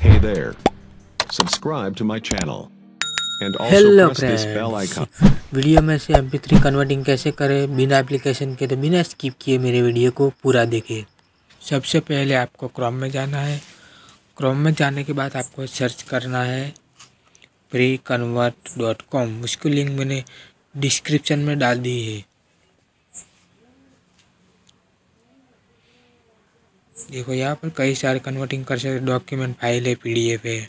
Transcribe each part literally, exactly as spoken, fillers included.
Hey there. Subscribe to my channel and also hello press this bell icon. Friends, video में से M P three converting कैसे करें बिना application के, तो बिना स्किप किए मेरे वीडियो को पूरा देखिए। सबसे पहले आपको क्रोम में जाना है। क्रोम में जाने के बाद आपको सर्च करना है फ्री कन्वर्ट डॉट कॉम। उसकी लिंक मैंने डिस्क्रिप्शन में डाल दी है। देखो यहाँ पर कई सारे कन्वर्टिंग कर सकते, डॉक्यूमेंट, फाइल है, पी डी एफ है।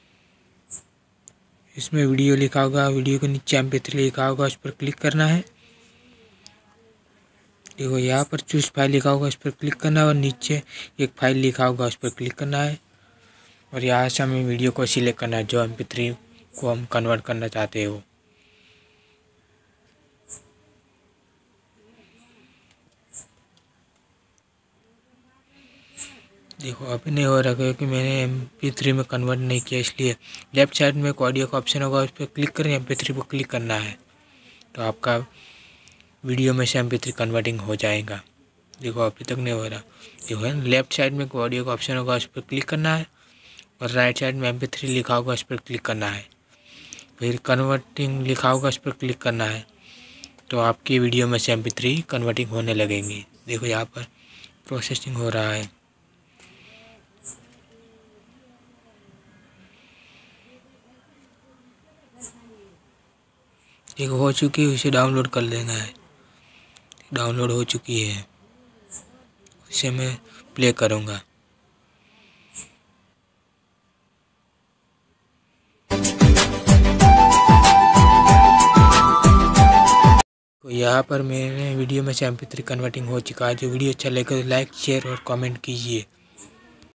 इसमें वीडियो लिखा होगा, वीडियो के नीचे एम पी थ्री लिखा होगा, उस पर क्लिक करना है। देखो यहाँ पर चूज फाइल लिखा होगा, उस पर क्लिक करना है और नीचे एक फाइल लिखा होगा, उस पर क्लिक करना है और यहाँ से हमें वीडियो को सिलेक्ट करना है जो एम पी थ्री को हम कन्वर्ट करना चाहते हो। देखो अभी नहीं हो रहा क्योंकि मैंने एम पी थ्री में कन्वर्ट नहीं किया, इसलिए लेफ्ट साइड में एक ऑडियो का ऑप्शन होगा, उस पर क्लिक करें, एम पी थ्री पर क्लिक करना है तो आपका वीडियो में से एम पी थ्री कन्वर्टिंग हो जाएगा। देखो अभी तक नहीं हो रहा। देखो लेफ्ट साइड में ऑडियो का ऑप्शन होगा, उस पर क्लिक करना है और राइट साइड में एम पी थ्री लिखा होगा, उस पर क्लिक करना है। फिर कन्वर्टिंग लिखा होगा, उस पर क्लिक करना है तो आपकी वीडियो में से एम पी थ्री कन्वर्टिंग होने लगेंगी। देखो यहाँ पर प्रोसेसिंग हो रहा है। देखो हो चुकी है, उसे डाउनलोड कर लेना है। डाउनलोड हो चुकी है, इसे मैं प्ले करूँगा। तो यहाँ पर मेरे वीडियो में से एम पी थ्री कन्वर्टिंग हो चुका है। जो वीडियो अच्छा लगे तो लाइक, शेयर और कमेंट कीजिए।